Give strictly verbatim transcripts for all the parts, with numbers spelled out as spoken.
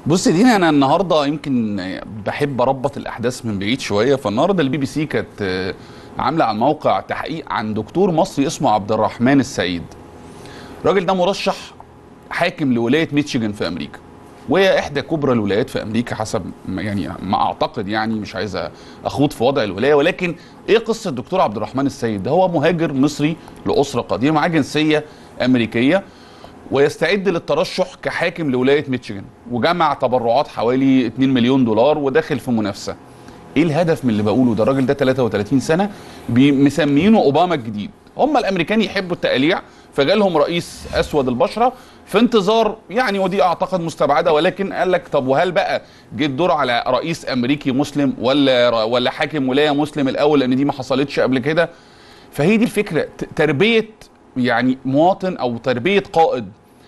بص دينا، انا النهارده يمكن بحب اربط الاحداث من بعيد شويه. فالنهارده البي بي سي كانت عامله على الموقع تحقيق عن دكتور مصري اسمه عبد الرحمن السيد. الراجل ده مرشح حاكم لولايه ميشيغان في امريكا، وهي احدى كبرى الولايات في امريكا حسب يعني ما اعتقد. يعني مش عايز اخوض في وضع الولايه، ولكن ايه قصه الدكتور عبد الرحمن السيد ده؟ هو مهاجر مصري لاسره قديره معاه جنسيه امريكيه، ويستعد للترشح كحاكم لولايه ميشيغان، وجمع تبرعات حوالي اتنين مليون دولار وداخل في منافسه. ايه الهدف من اللي بقوله ده؟ الراجل ده تلاتة وتلاتين سنه، مسمينه اوباما الجديد. هم الامريكان يحبوا التقاليع، فجالهم رئيس اسود البشره في انتظار يعني، ودي اعتقد مستبعده، ولكن قال لك طب وهل بقى جه الدور على رئيس امريكي مسلم ولا ولا حاكم ولايه مسلم الاول؟ لان دي ما حصلتش قبل كده. فهي دي الفكره، تربيه يعني مواطن او تربيه قائد.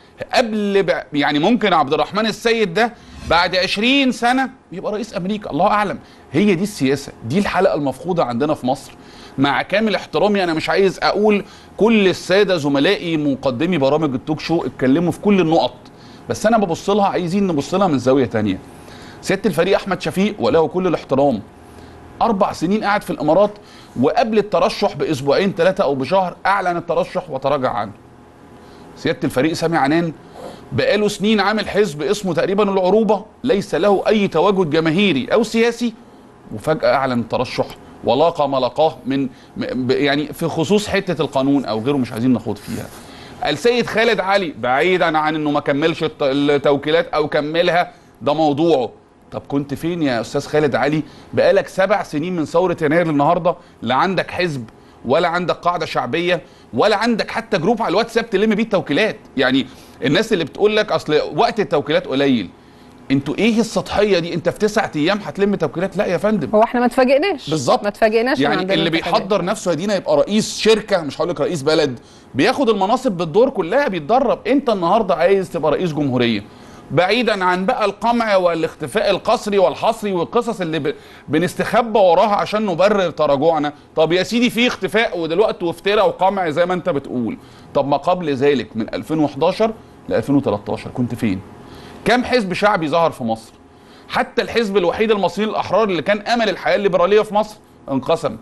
قبل يعني ممكن عبد الرحمن السيد ده بعد عشرين سنة يبقى رئيس أمريكا، الله أعلم. هي دي السياسة، دي الحلقة المفقودة عندنا في مصر. مع كامل احترامي، أنا مش عايز أقول كل السادة زملائي مقدمي برامج التوك شو اتكلموا في كل النقط، بس أنا ببص لها، عايزين نبص لها من زاوية تانية. سيادة الفريق أحمد شفيق وله كل الاحترام، أربع سنين قاعد في الإمارات، وقبل الترشح بأسبوعين ثلاثة أو بشهر أعلن الترشح وتراجع عنه. سيادة الفريق سامي عنان بقاله سنين عامل حزب اسمه تقريبا العروبة، ليس له أي تواجد جماهيري أو سياسي، وفجأة أعلن الترشح ولاقى ما لقاه من يعني في خصوص حتة القانون أو غيره، مش عايزين نخوض فيها. السيد خالد علي بعيدا عن أنه ما كملش التوكيلات أو كملها، ده موضوعه. طب كنت فين يا أستاذ خالد علي؟ بقالك سبع سنين من ثورة يناير للنهاردة، لا عندك حزب ولا عندك قاعدة شعبية ولا عندك حتى جروب على الواتساب تلم بيه التوكيلات. يعني الناس اللي بتقول لك اصل وقت التوكيلات قليل، انتوا ايه السطحيه دي؟ انت في تسعة ايام هتلم توكيلات؟ لا يا فندم، هو احنا ما اتفاجئناش بالظبط، ما اتفاجئناش يعني اللي بيحضر نفسه يا دينا يبقى رئيس شركه، مش هقول لك رئيس بلد، بياخد المناصب بالدور كلها، بيتدرب. انت النهارده عايز تبقى رئيس جمهوريه، بعيدا عن بقى القمع والاختفاء القسري والحصري والقصص اللي ب... بنستخبى وراها عشان نبرر تراجعنا. طب يا سيدي في اختفاء ودلوقتي وافتراء وقمع زي ما انت بتقول، طب ما قبل ذلك من ألفين وحداشر ل ألفين وتلتاشر كنت فين؟ كم حزب شعبي ظهر في مصر؟ حتى الحزب الوحيد المصريين الاحرار اللي كان امل الحياه الليبراليه في مصر انقسم.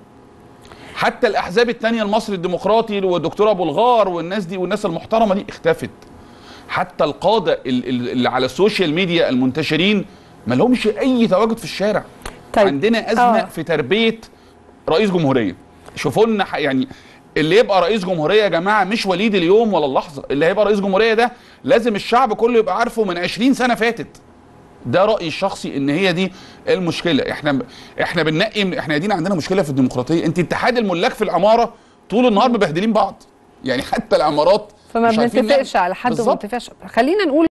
حتى الاحزاب الثانيه، المصري الديمقراطي والدكتور ابو الغار والناس دي والناس المحترمه دي اختفت. حتى القاده اللي على السوشيال ميديا المنتشرين ما لهمش اي تواجد في الشارع. طيب. عندنا ازمه آه. في تربيه رئيس جمهوريه. شوفوا لنا يعني اللي يبقى رئيس جمهوريه يا جماعه مش وليد اليوم ولا اللحظه، اللي هيبقى رئيس جمهوريه ده لازم الشعب كله يبقى عارفه من عشرين سنه فاتت. ده رايي الشخصي، ان هي دي المشكله. احنا احنا بننقي، احنا دينا عندنا مشكله في الديمقراطيه. انت اتحاد الملاك في العماره طول النهار مبهدلين بعض، يعني حتى العمارات فما بنتفقش على حد وما بنتفقش. خلينا نقول